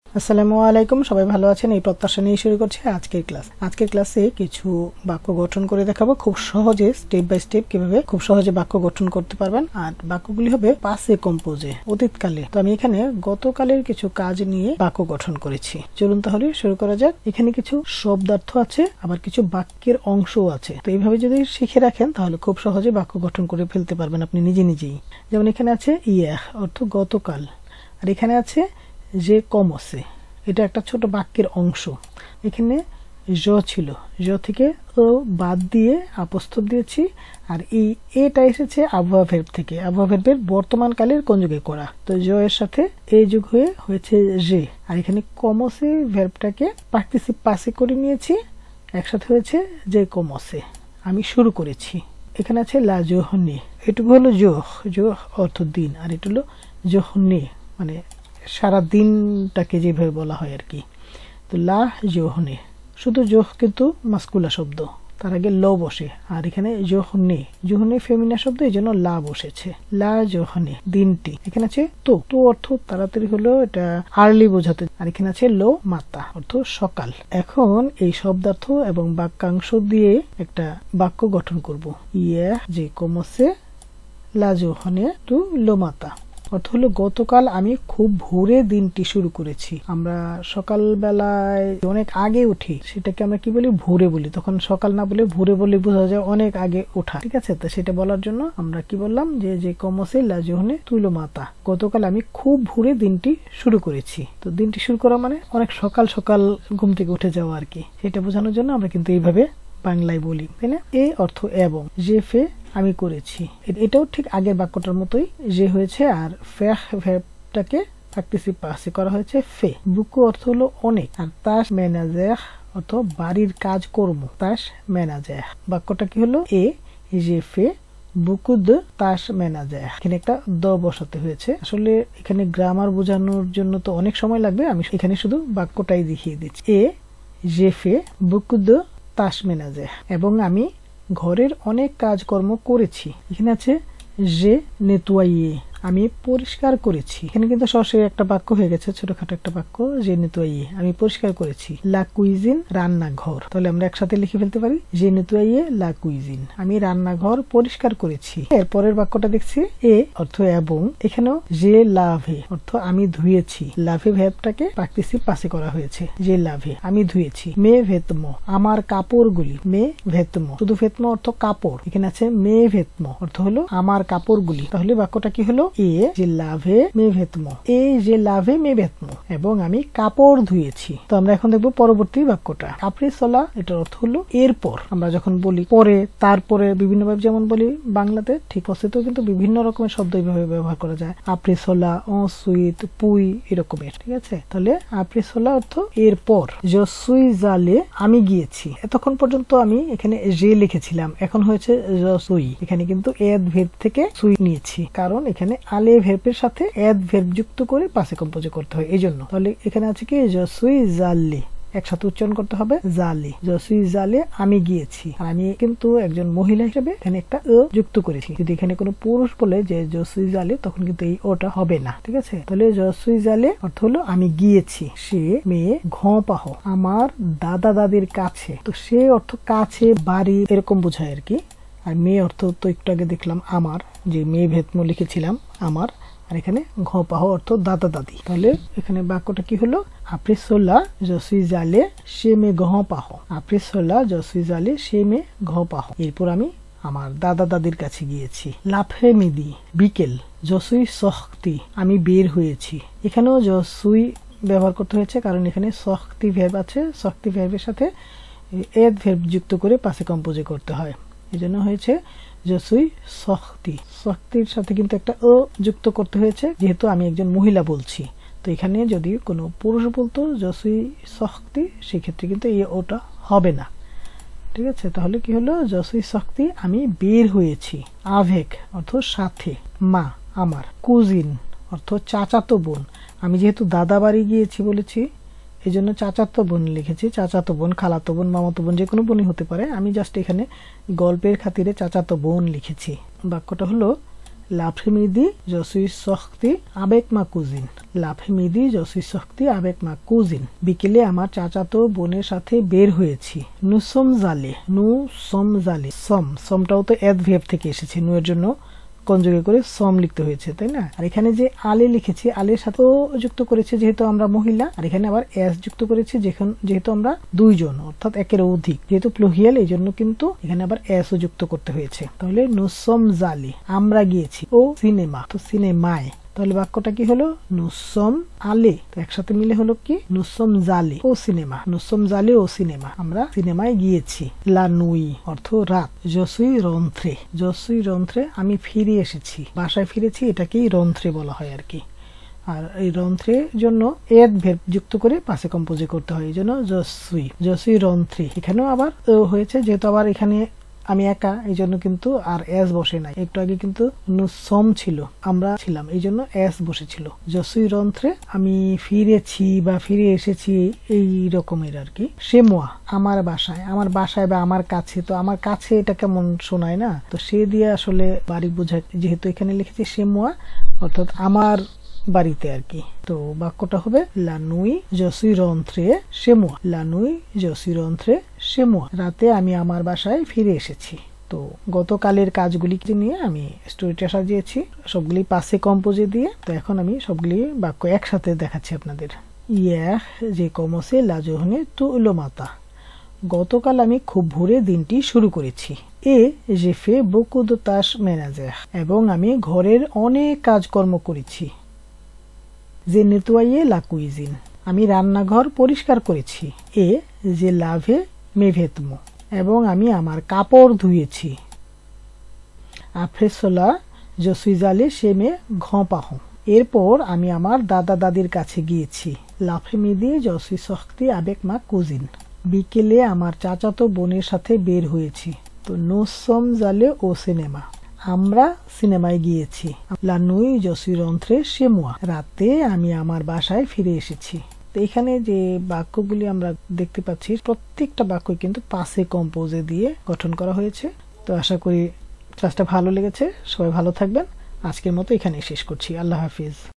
আসসালামু আলাইকুম, সবাই ভালো আছেন? এই প্রত্যাশা নিয়ে শুরু করছি আজকের ক্লাস। আজকের ক্লাসে কিছু বাক্য গঠন করে দেখাবো খুব সহজে, স্টেপ বাই স্টেপ কিভাবে খুব সহজে বাক্য গঠন করতে পারবেন। আর বাক্যগুলি হবে পাসে কম্পোজে, অতীতকালে। তো আমি এখানে গতকালের কিছু কাজ নিয়ে বাক্য গঠন করেছি। চলুন তাহলে শুরু করা যাক। এখানে কিছু শব্দার্থ আছে, আবার কিছু বাক্যের অংশও আছে। তো এইভাবে যদি শিখে রাখেন তাহলে খুব সহজে বাক্য গঠন করে ফেলতে পারবেন আপনি নিজেই। যেমন এখানে আছে ইয়াহ অর্থ গতকাল, আর এখানে আছে যে কমসে, এটা একটা ছোট বাক্যের অংশ। এখানে জ ছিল, জ থেকে ও বাদ দিয়ে আপস্থব দিয়েছি, আর এই এটা এসেছে আবহাওয়া ভের্ব থেকে। আবহাওয়া ভের্বের বর্তমান কালের কনজুগে করা, তো জ এর সাথে এ যোগ হয়ে হয়েছে যে। আর এখানে কমসে ভের্বটাকে পার্টিসিপ পাসে করে নিয়েছি, একসাথে হয়েছে যে কমসে, আমি শুরু করেছি। এখানে আছে লা জোহনে, এটুকু হলো জোহ, জোহ অর্থ দিন, আর এটা হলো জোহনে মানে সারা দিনটাকে যেভাবে বলা হয় আর কি। তো লা জোহনে, শুধু জোহ কিন্তু মাস্কুলা শব্দ, তার আগে ল বসে। আর এখানে জোহনে, জোহনে ফেমিনা শব্দ, এই জন্য লা বসেছে। লা জোহনে দিনটি। এখানে আছে তো, তো অর্থ তাড়াতাড়ি হলো, এটা আর্লি বোঝাতে। আর এখানে আছে লো মাতা অর্থ সকাল। এখন এই শব্দার্থ এবং বাক্যাংশ দিয়ে একটা বাক্য গঠন করব। ইয়া যে কমসে লা জোহনে টু লো মাতা অর্থ হলো গতকাল আমি খুব ভোরে দিনটি শুরু করেছি। আমরা সকাল বেলায় অনেক আগে উঠি, সেটাকে আমরা কি বলি? ভোরে বলি। তখন সকাল না বলে ভোরে বলে বোঝা যায় অনেক আগে ওঠা, ঠিক আছে? তো সেটা বলার জন্য আমরা কি বললাম, যে কমসে লাজোহনে তুলো মাতা, গতকাল আমি খুব ভোরে দিনটি শুরু করেছি। তো দিনটি শুরু করা মানে অনেক সকাল সকাল ঘুম থেকে উঠে যাওয়া আর কি। সেটা বোঝানোর জন্য আমরা কিন্তু এইভাবে বাংলায় বলি, তাই না? এ অর্থ এবং, যে ফে আমি করেছি, এটাও ঠিক আগের বাক্যটার মতোই যে হয়েছে। আর ফেহ ভের্বটাকে পার্টিসিপ পাসে করা হয়েছে ফে। বুকু অর্থ হলো অনেক, আর তাস মেনাজেহ অর্থ বাড়ির কাজ কর্ম, তাস মেনাজেহ। বাক্যটা কি হলো? এ যে ফে বুকু দ তাস মেনাজেহ। এখানে একটা দ বসাতে হয়েছে। আসলে এখানে গ্রামার বোঝানোর জন্য তো অনেক সময় লাগবে, আমি এখানে শুধু বাক্যটাই দেখিয়ে দিচ্ছি। এ যে ফে বুকু দ তাস মেনাজেহ, এবং আমি ঘরের অনেক কাজকর্ম করেছি। এখানে আছে যে নেতুয়াইয়ে, আমি পরিষ্কার করেছি। এখানে কিন্তু সরাসরি একটা বাক্য হয়ে গেছে, ছোটখাটো একটা বাক্য, যে নেতুয়াইয়ে আমি পরিষ্কার করেছি। লা কুইজিন রান্নাঘর, তাহলে আমরা একসাথে লিখে ফেলতে পারি, যে নেতুয়াইয়ে লা কুইজিন, আমি রান্নাঘর পরিষ্কার করেছি। এরপরের বাক্যটা দেখছি এ অর্থ এবং, এখানেও যে লাভে অর্থ আমি ধুয়েছি। লাভে ভেবটাকে পার্টিসিপ পাসে করা হয়েছে, যে লাভে আমি ধুয়েছি। মে ভেতম আমার কাপড়গুলি, মে ভেতম শুধু ভেতম অর্থ কাপড়, এখানে আছে মে ভেতম অর্থ হলো আমার কাপড়গুলি। তাহলে বাক্যটা কি হলো? এ যে লাভে মে ভেতম, এ যে লাভে মে ভেতম, এবং আমি কাপড় ধুয়েছি। তো আমরা এখন দেখবো পরবর্তী বাক্যটা। আপনি চলা, এটার অর্থ হলো এরপর। আমরা যখন বলি পরে, তারপরে বিভিন্নভাবে যেমন বলি বাংলাতে, ঠিক অসেতেও কিন্তু বিভিন্ন রকমের শব্দ এইভাবে ব্যবহার করা যায়। আপনি চলা, সুইত, পুই, এরকমের, ঠিক আছে? তাহলে আপনি চলা অর্থ এরপর। জসুই জালে আমি গিয়েছি। এতক্ষণ পর্যন্ত আমি এখানে যে লিখেছিলাম, এখন হয়েছে জসুই। এখানে কিন্তু এদ ভের্ব থেকে সুই নিয়েছি, কারণ এখানে আলে ভের্বের সাথে এদ ভের্ব যুক্ত করে পাসে কম্পোজে করতে হয়, এই জন্য। তাহলে এখানে আছে কি জসুই জালে, একসাথে উচ্চারণ করতে হবে জালে, জসুই জালে আমি গিয়েছি। আর আমি কিন্তু একজন মহিলা হিসেবে এখানে একটা যুক্ত করেছি। যদি এখানে কোনো পুরুষ বলে যে জসুই জালে, তখন কিন্তু এই ওটা হবে না, ঠিক আছে? তাহলে জসুই জালে অর্থ হলো আমি গিয়েছি। সে মেয়ে ঘপাহ আমার দাদা দাদির কাছে, তো সে অর্থ কাছে, বাড়ি, এরকম বোঝায় আর কি। আর মেয়ে অর্থ তো একটু আগে দেখলাম আমার, যে মেয়ে ভেতম লিখেছিলাম আমার, আর এখানে ঘপাহ অর্থ দাদা দাদি। তাহলে এখানে বাক্যটা কি হলো? আপনি সোলা জসুই জালে সে মে ঘপাহ, আপনি সোলা জসুই জালে সে মে ঘপাহ, এরপর আমি আমার দাদা দাদির কাছে গিয়েছি। লাফে মিদি বিকেল, জসুই শক্তি আমি বের হয়েছি। এখানেও জসুই ব্যবহার করতে হয়েছে, কারণ এখানে শক্তি ভের্ব আছে, শক্তি ভের্বের সাথে এদ ভের্ব যুক্ত করে পাসে কম্পোজে করতে হয়, এই জন্য হয়েছে জসুই শক্তি। শক্তির সাথে কিন্তু একটা যুক্ত করতে হয়েছে, যেহেতু আমি একজন মহিলা বলছি। তো এখানে যদি কোনো পুরুষ বলতো জসুই শক্তি, সেক্ষেত্রে কিন্তু এই ওটা হবে না, ঠিক আছে? তাহলে কি হলো? জসুই শক্তি আমি বের হয়েছি। আভেক অর্থ সাথে, মা আমার। কুজিন অর্থ চাচাতো বোন, আমি যেহেতু দাদা বাড়ি গিয়েছি বলেছি, এই জন্য চাচাতো বোন লিখেছি। চাচাতো বোন, খালাতো বোন, মামাতো বোন, যে কোনো বোনই হতে পারে। আমি জাস্ট এখানে গল্পের খাতিরে চাচাতো বোন লিখেছি। বাক্যটা হলো L'après-midi, je suis sorti avec ma cousine. L'après-midi, je suis sorti avec ma cousine. বিকেলে আমার চাচাতো বোনের সাথে বের হয়েছি। Nous sommes allés. Nous sommes allés. সমটাও তো অ্যাডভার্ব থেকে এসেছে। নু এর জন্য কনজুগে করে সম লিখতে হয়েছে, তাই না? আর এখানে যে আলে লিখেছি, আলের সাথে যুক্ত করেছে যেহেতু আমরা মহিলা, আর এখানে আবার এস যুক্ত করেছি যেহেতু আমরা দুইজন, অর্থাৎ একের অধিক, যেহেতু প্লুহিয়াল এই জন্য কিন্তু এখানে আবার এস ও যুক্ত করতে হয়েছে। তাহলে নুসম জালি, আমরা গিয়েছি, ও সিনেমা, তো সিনেমায়। তাহলে বাক্যটা কি হলো? নুসম আলে, তো একসাথে মিলে হলো কি? নুসম জালে ও সিনেমা। নুসম জালে ও সিনেমা, আমরা সিনেমায় গিয়েছি। লা নুই অর্থ রাত। জসুই রন্থ্রে, জসুই রন্থ্রে আমি ফিরে এসেছি, বাসায় ফিরেছি, এটাকেই রন্থ্রে বলা হয় আর কি। আর এই রন্থ্রের জন্য অ্যাডভার্ব যুক্ত করে পাশে কম্পোজ করতে হয়, এই জন্য জসুই রন্থ্রে। এখানেও আবার হয়েছে, যেহেতু আবার এখানে আমি একা, এই জন্য কিন্তু আর এস বসে নাই। একটু আগে কিন্তু নুসম ছিল, আমরা ছিলাম, এই জন্য এস বসেছিল। জসুই রন্থ্রে আমি ফিরেছি বা ফিরে এসেছি, এই রকমের আর কি। সেমোয়া আমার বাসায়, আমার বাসায় বা আমার কাছে, তো আমার কাছে এটা কেমন শোনায় না, তো সে দিয়ে আসলে বাড়ি বোঝায়, যেহেতু এখানে লিখেছি সেমোয়া, অর্থাৎ আমার বাড়িতে আর কি। তো বাক্যটা হবে লা নুই je suis rentré chez moi। লা নুই je suis rentré chez moi। রাতে আমি আমার বাসায় ফিরে এসেছি। তো গতকালের কাজগুলি নিয়ে আমি স্টোরিটা সাজিয়েছি, সবগুলি পাশে কম্পোজে দিয়ে। তো এখন আমি সবগুলি বাক্য একসাথে দেখাচ্ছি আপনাদের। Hier j'ai commencé la journée tôt le matin। গতকাল আমি খুব ভোরে দিনটি শুরু করেছি। Et j'ai fait beaucoup de tâches ménagères। এবং আমি ঘরের অনেক কাজকর্ম করেছি। যে nettoyé la cuisine। আমি রান্নাঘর পরিষ্কার করেছি। এ যে lavé mes vêtements। এবং আমি আমার কাপড় ধুয়েছি। Après cela je suis allé chez mes grands-parents। এরপর আমি আমার দাদা দাদির কাছে গিয়েছি। L'après-midi je suis sorti avec ma cousine। বিকেলে আমার চাচাতো বোনের সাথে বের হয়েছি। তো nous sommes allés au cinéma। আমরা সিনেমায় গিয়েছি। লা নুই je suis rentré chez moi। রাতে আমি আমার বাসায় ফিরে এসেছি। তো এখানে যে বাক্যগুলি আমরা দেখতে পাচ্ছি, প্রত্যেকটা বাক্য কিন্তু পাসে কম্পোজে দিয়ে গঠন করা হয়েছে। তো আশা করি ক্লাসটা ভালো লেগেছে। সবাই ভালো থাকবেন। আজকের মতো এখানেই শেষ করছি। আল্লাহ হাফিজ।